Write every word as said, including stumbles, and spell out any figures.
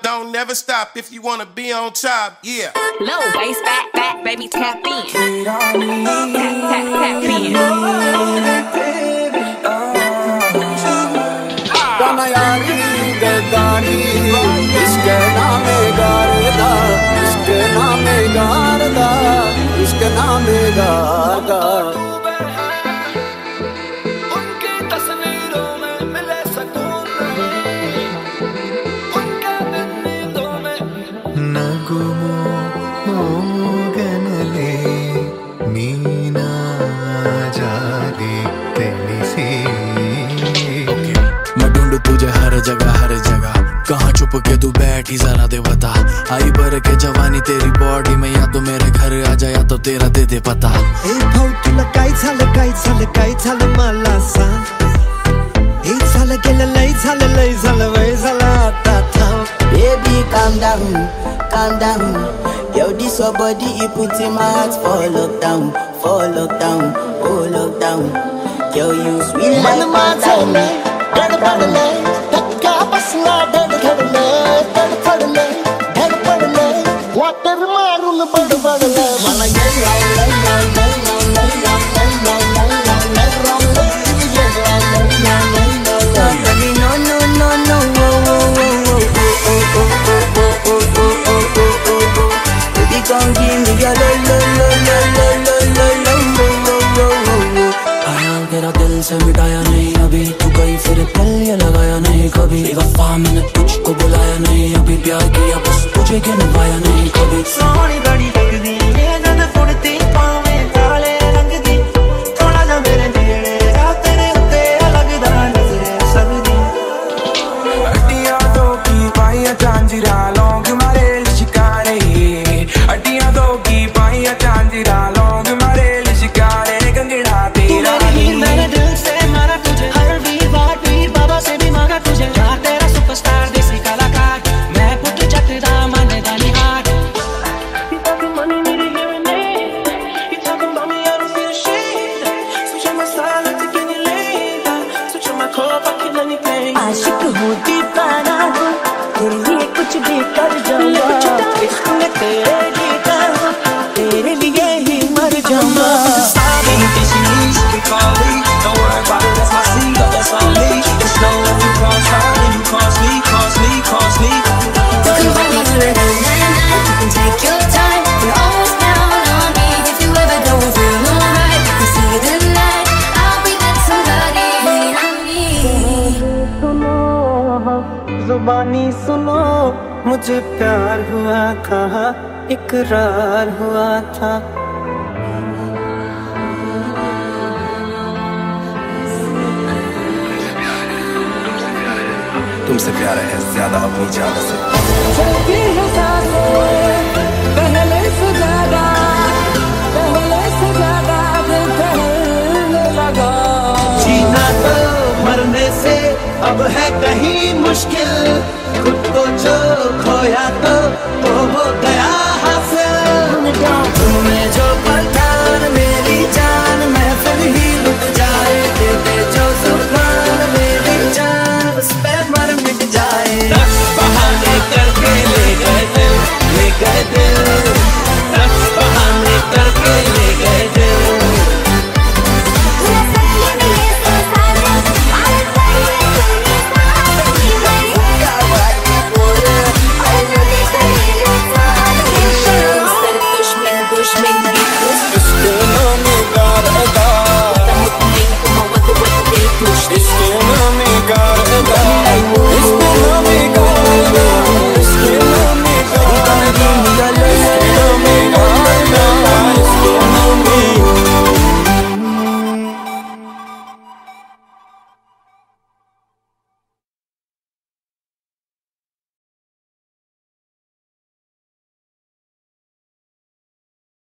don't never stop if you wanna be on top, yeah. Low bass, back, back, baby, tap in. Tap, tap, tap in. Gana yaari gadani, iske naame garda, iske naame garda, iske naame garda. तुझे हर जगह हर जगह कहाँ छुप के तू बैठी जरा दे बता। आई बर के जवानी तेरी बॉडी में, या तो मेरे घर आ जा या तो तेरा दे दे पता। ए भाऊ तुला काय झालं काय झालं काय झालं मला सांग। हे झालं गेलं लय झालं लय झालं वय झालं आता थांब। Baby calm down, calm down. Yo this your body you put in my heart for lockdown, for lockdown, oh lockdown. Yo you sweet like my diamond. Dana padale, takka pasna dana khadale, dana padale, dana padale, water marun bad badale. Mala ye la la la la la la la la la la la la la la la. No no no no, oh oh oh oh oh oh oh oh oh oh oh oh oh. Baby come give me your lo lo lo lo lo lo lo lo lo lo lo. आया तेरा दिल से मिटाया नहीं अभी, तू गई फिर दिल ये लगाया नहीं कभी। वफा मैंने तुझको बुलाया नहीं अभी, प्यार किया बस तुझे गिन पाया नहीं कभी। सोनी बड़ी लगदी ये जद फुड़ती पावे काले रंग दी, थोड़ा जा मेरे नेड़े आ तेरे उत्ते लगदा नजरे सबदी। हड्डियां दो की पाइयां झांझरा लौंग मारे लिशकारे, हड्डियां दो की पाइयां झांझरा लौंग मारे लिशकारे। गंगड़ा तेरा मेरे दिल से मारा तुझे, हर वीर बार वीर बाबा से भी मांगा तुझे। यार तेरा सुपरस्टार देसी कलाकार, मैं पुट चकरा माने दानी हार। You talking money, need a hearing aid. You talking about me, I don't feel ashamed. Switch on my style, like to get it later. Switch on my core, I can anything. आशिक हूँ दीवाना हूँ, तेरे लिए कुछ भी कर जाऊँगा। इश्क में तेरे जीता हूँ, तेरे लिए ही मर जाऊँगा। Call me, don't worry about it, that's my seed, that's on me. It's no if you cross her, then you cross me, cross me, cross me. You can find me through the night, you can take your time. You're always down on me if you ever don't feel alright. You see the light, I'll be that somebody I need. सुनो जुबानी सुनो, मुझे प्यार हुआ था, इकरार हुआ था। तुमसे प्यार है ज्यादा अपनी जान से। चलती है सांसें पहले से ज्यादा, पहले से ज्यादा दिल कहने लगा। जीना तो मरने से अब है कहीं मुश्किल, खुद को जो खोया तो वो हो गया